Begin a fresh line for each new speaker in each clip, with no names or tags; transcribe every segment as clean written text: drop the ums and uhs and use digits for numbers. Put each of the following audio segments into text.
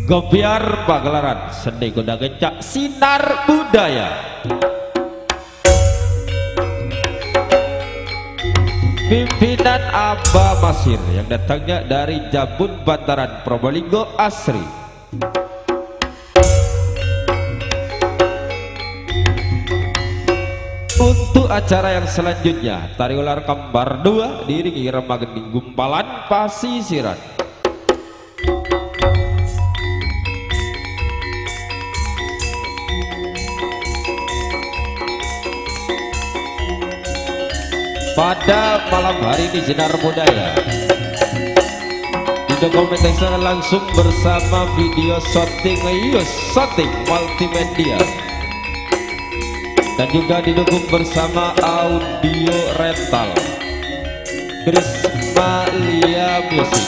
Gebiar pagelaran seni kuda gencak sinar budaya. Pimpinan Aba Masir yang datangnya dari Jabun Bantaran Probolinggo Asri. Untuk acara yang selanjutnya, tari ular kembar 2 diiringi remah gending gumpalan pasisiran. Pada malam hari ini sinar budaya didokumentasikan langsung bersama video shooting multimedia dan juga didukung bersama audio rental Krismalia Music,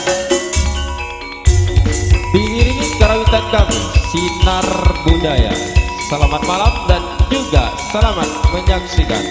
diiringi karawitan kami sinar budaya. Selamat malam dan juga selamat menyaksikan.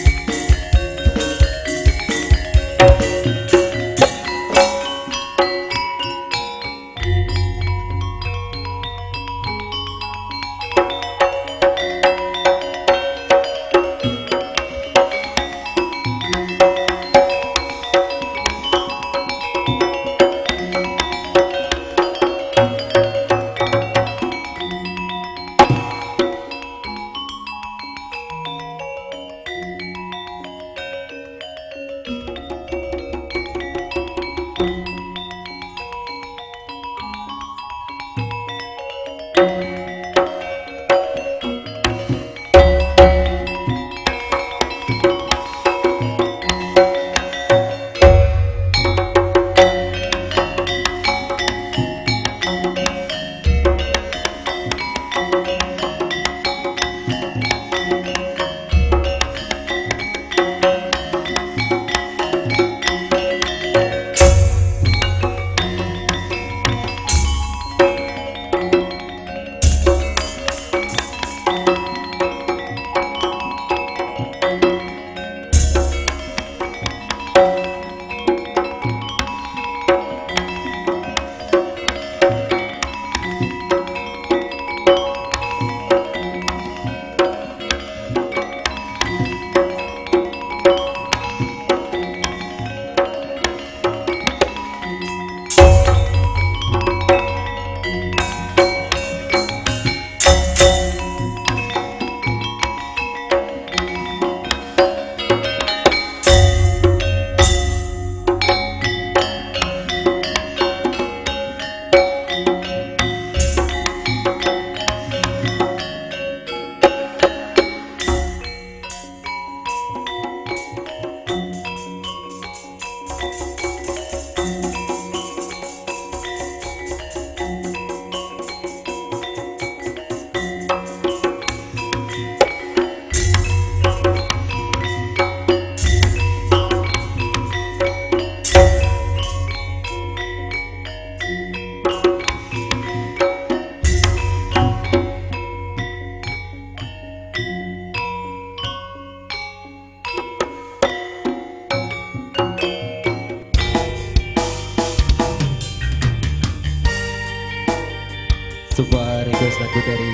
Sebuah request lagu dari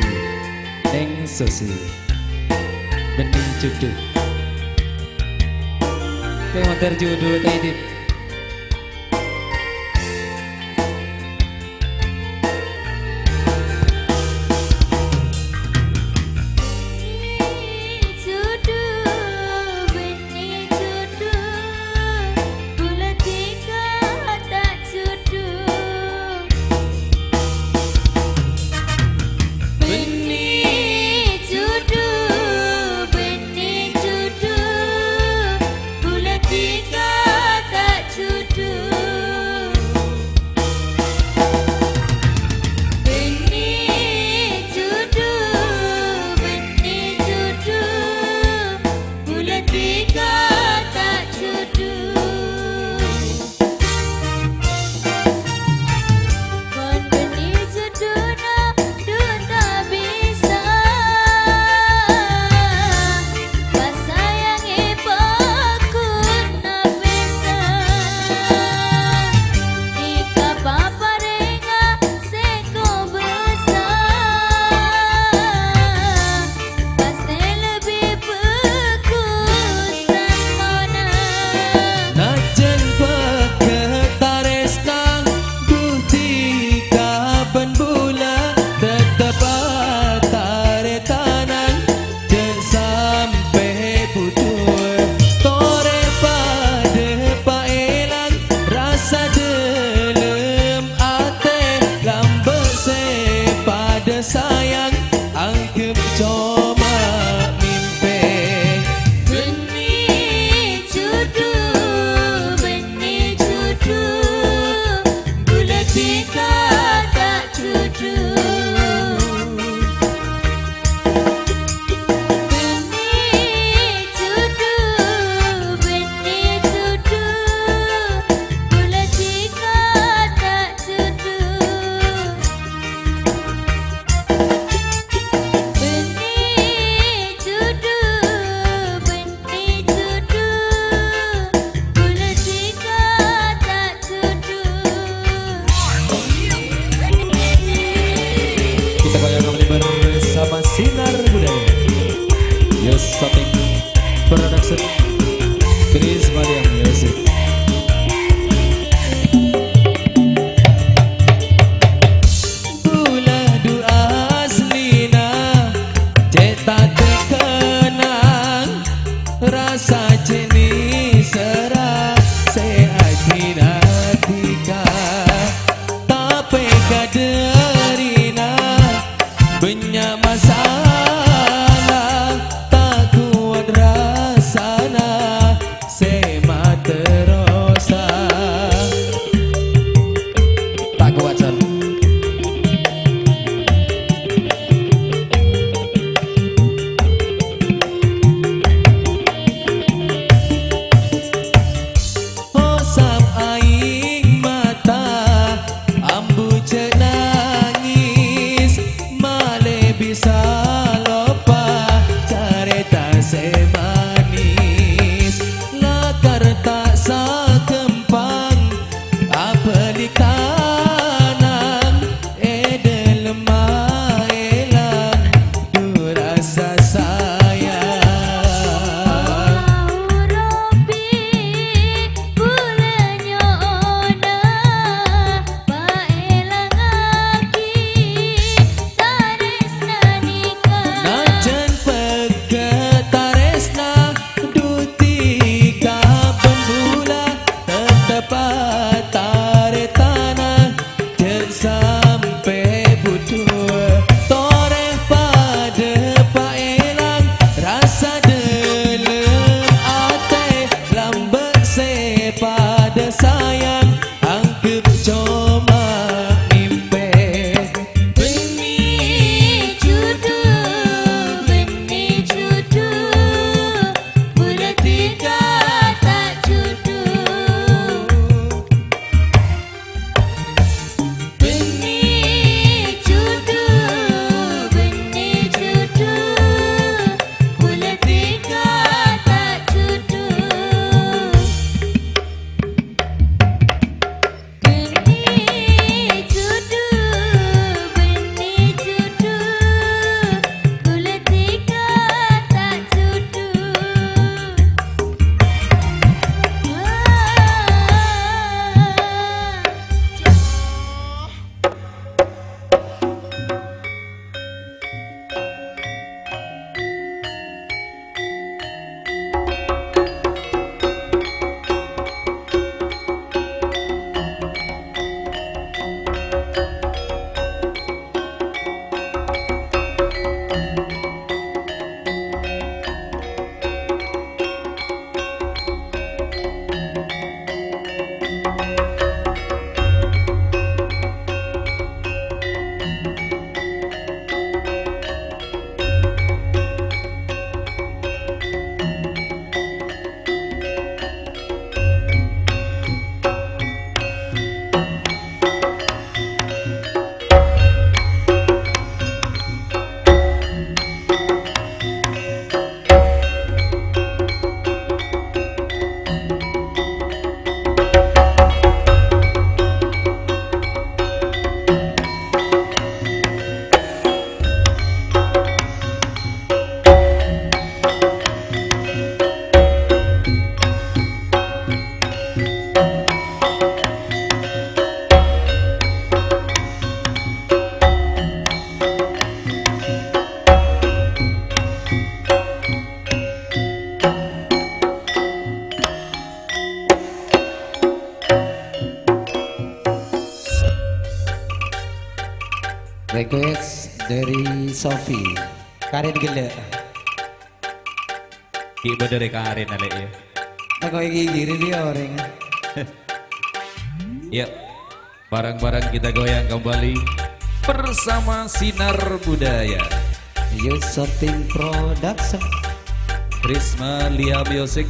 Neng Sosi Bening Judul tema terjudul Taidit. Production, Chris Mariam Music. Rasa jenis serah sehat hatika tapi kaderina banyak masalah tak kuat rasana sema terosa tak kuat san.
Request dari Sofi Karin gila.
Ibu dari Karin ale ya.
Aku gigi dia orang.
Yuk, barang-barang kita goyang kembali bersama Sinar Budaya.
You Something Production,
Prisma Lia Music.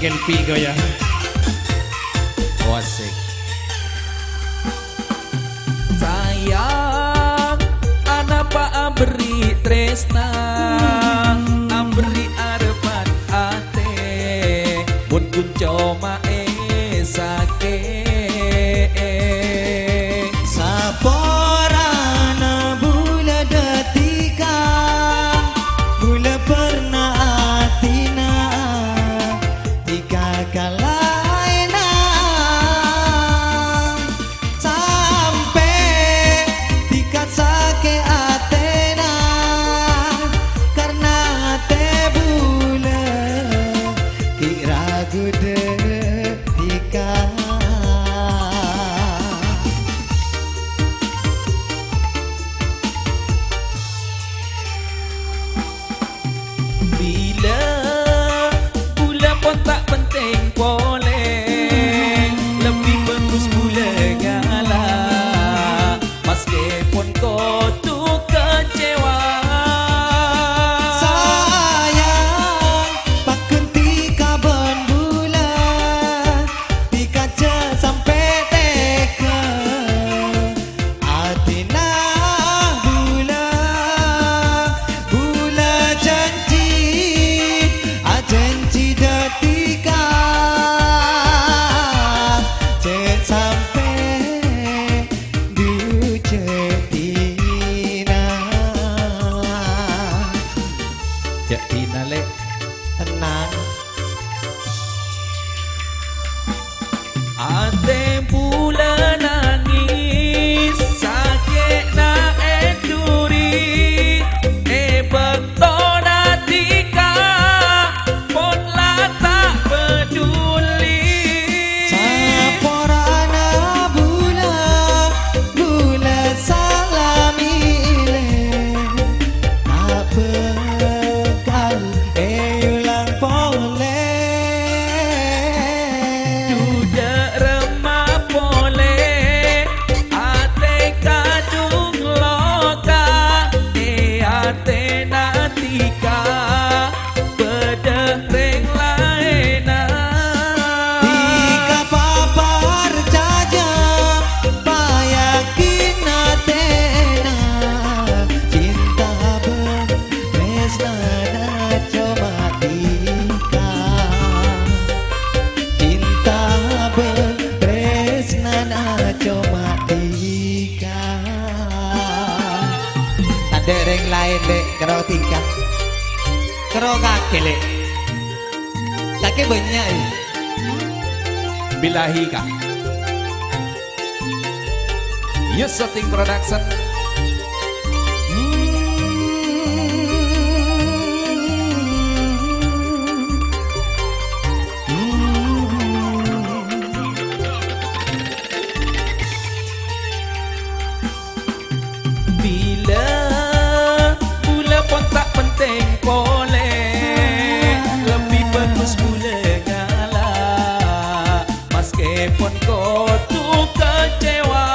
Kelpi kau ya.
Wasik.
Sayang, anak pak beri tresna, beri arepan ate, pun kunco mae sake.
Saporana bula detika, bula pernah atina, tiga kalaina, sampai tiga sake atena, karena te bula kira gude tika.
Bila bulan pun tak penting boleh, lebih bagus bulan ngalah, meskipun kau tu kecewa.
Sayang, pakun tika bon bulan, tika je sampai teka, atina bula janji, janji detika, je sampai du jetina.
Ya Tina lek.
Tenang.
Ate bulan nangis, sakit na eduri, betona tika, pun lah tak peduli.
Saporana bula salamile, tak bekal ulang boleh.
Duda remah boleh, ate kadung loka, ate natika, bedering laina.
Tika papar jaja, payakin atena, cinta beresna na cuma tika, cinta beresna na cuma tika. Ada yang lain lek karo tika, karo kaki lek, kaki banyak ya.
Bilahi kah? Yes Setting Production.
Bila bulan pun tak penting boleh, lebih bagus bulan ngalah, meskipun kau tu kecewa.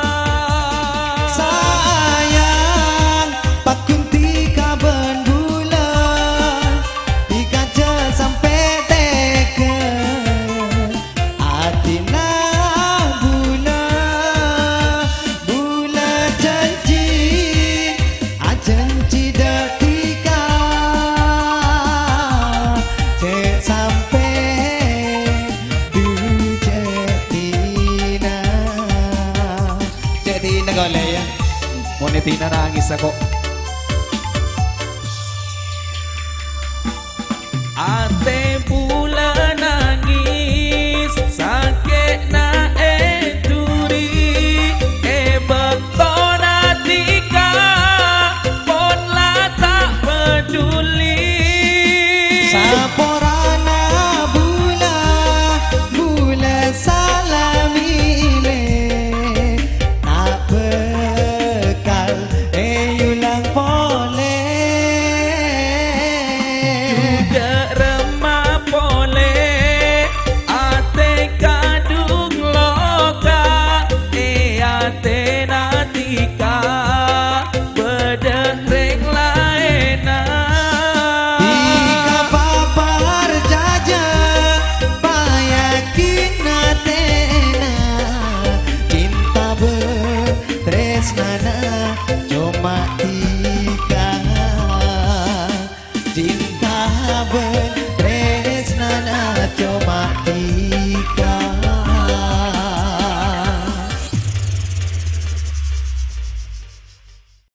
Sayang, pakun tika ben bulan, tika je sampai teka, atina bula janji, janji detika, je sampai du jetina. Jetina golek ya.
Monetina nangis ako.
Ate bulan nangis, sakit na eduri, betona tika, pun lah tak peduli.
Saporana bula salamile, tak bekal ulang tresnana cuma